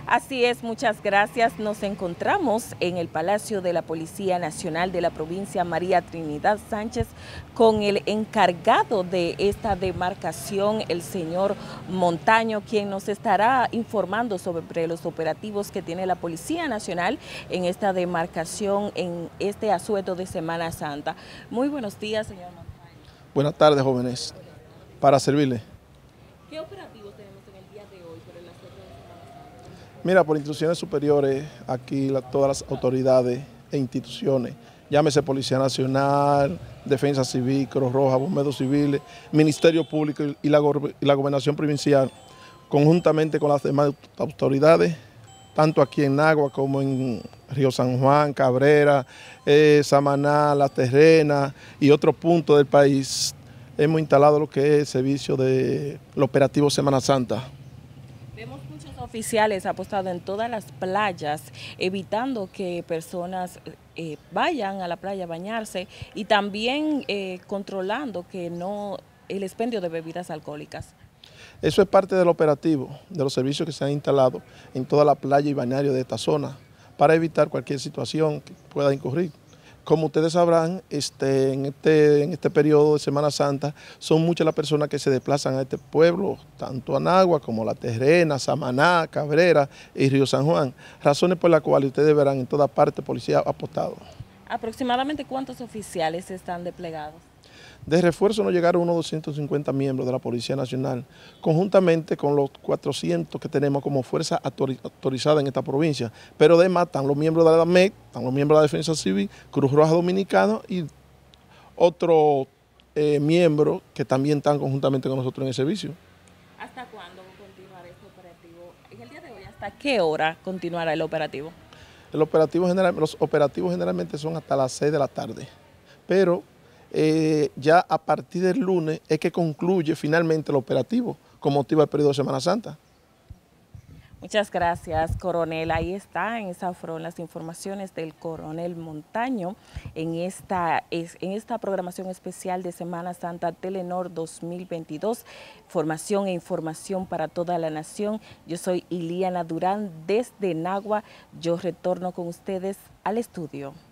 Así es, muchas gracias. Nos encontramos en el Palacio de la Policía Nacional de la provincia María Trinidad Sánchez con el encargado de esta demarcación, el señor Montaño, quien nos estará informando sobre los operativos que tiene la Policía Nacional en esta demarcación, en este asueto de Semana Santa. Muy buenos días, señor Montaño. Buenas tardes, jóvenes. Para servirle. ¿Qué operativos tenemos en el día de hoy por el asueto de Semana Santa? Mira, por instituciones superiores, aquí todas las autoridades e instituciones, llámese Policía Nacional, Defensa Civil, Cruz Roja, Bomberos Civiles, Ministerio Público y la Gobernación Provincial, conjuntamente con las demás autoridades, tanto aquí en Nagua como en Río San Juan, Cabrera, Samaná, La Terrena y otros puntos del país, hemos instalado lo que es el servicio del operativo Semana Santa. Vemos muchos oficiales apostados en todas las playas, evitando que personas vayan a la playa a bañarse y también controlando que no el expendio de bebidas alcohólicas. Eso es parte del operativo, de los servicios que se han instalado en toda la playa y balneario de esta zona, para evitar cualquier situación que pueda incurrir. Como ustedes sabrán, en este periodo de Semana Santa, son muchas las personas que se desplazan a este pueblo, tanto a Nagua como La Terrena, Samaná, Cabrera y Río San Juan, razones por las cuales ustedes verán en toda parte policía apostado. ¿Aproximadamente cuántos oficiales están desplegados? De refuerzo nos llegaron unos 250 miembros de la Policía Nacional, conjuntamente con los 400 que tenemos como fuerza autorizada en esta provincia. Pero además están los miembros de la MEC, están los miembros de la Defensa Civil, Cruz Roja Dominicana y otros miembros que también están conjuntamente con nosotros en el servicio. ¿Hasta cuándo continuará este operativo? En el día de hoy, ¿hasta qué hora continuará el operativo? Los operativos generalmente son hasta las 6 de la tarde, pero ya a partir del lunes es que concluye finalmente el operativo con motivo del periodo de Semana Santa. Muchas gracias, coronel. Ahí esas fueron las informaciones del coronel Montaño en esta programación especial de Semana Santa Telenor 2022. Formación e información para toda la nación. Yo soy Iliana Durán desde Nagua. Yo retorno con ustedes al estudio.